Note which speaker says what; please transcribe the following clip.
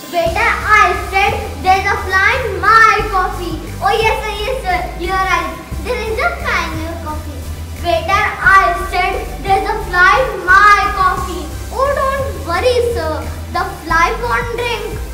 Speaker 1: Waiter, I said there's a fly in my coffee. Oh yes sir, you are right. There is a fly in your coffee. Waiter, I said there's a fly in my coffee. Oh don't worry sir, the fly won't drink.